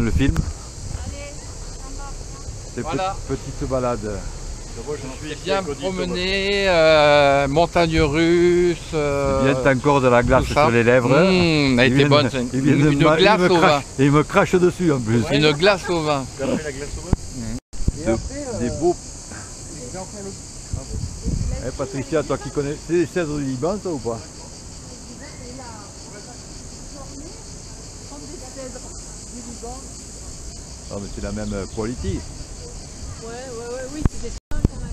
le film. C'est Voilà. petite balade. C'est bien promené, montagne russe. Il vient encore de la glace sur les lèvres. Elle a été bonne. Une glace au vin. Et il me crache dessus en plus. Une glace au vin. Des beaux. Patricia, toi qui connais, c'est les cèdres du Liban, toi ou pas? Ah, mais c'est la même qualité. Oui, c'est des qu'on a.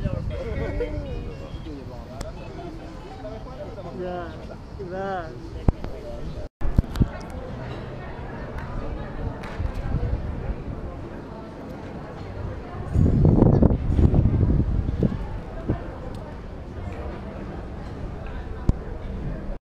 Là,